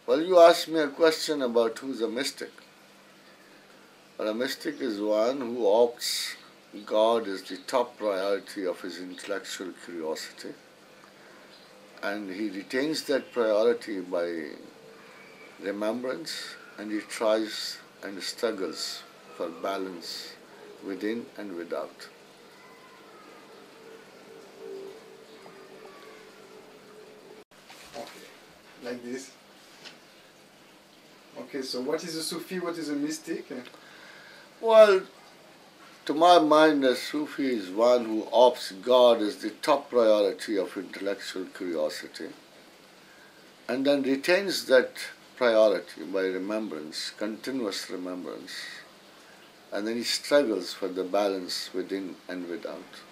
Well, you asked me a question about who's a mystic. Well, a mystic is one who opts God as the top priority of his intellectual curiosity, and he retains that priority by remembrance, and he tries and struggles for balance within and without. Okay, like this. Okay, so what is a Sufi? What is a mystic? Well, to my mind, a Sufi is one who opts God as the top priority of intellectual curiosity and then retains that priority by remembrance, continuous remembrance, and then he struggles for the balance within and without.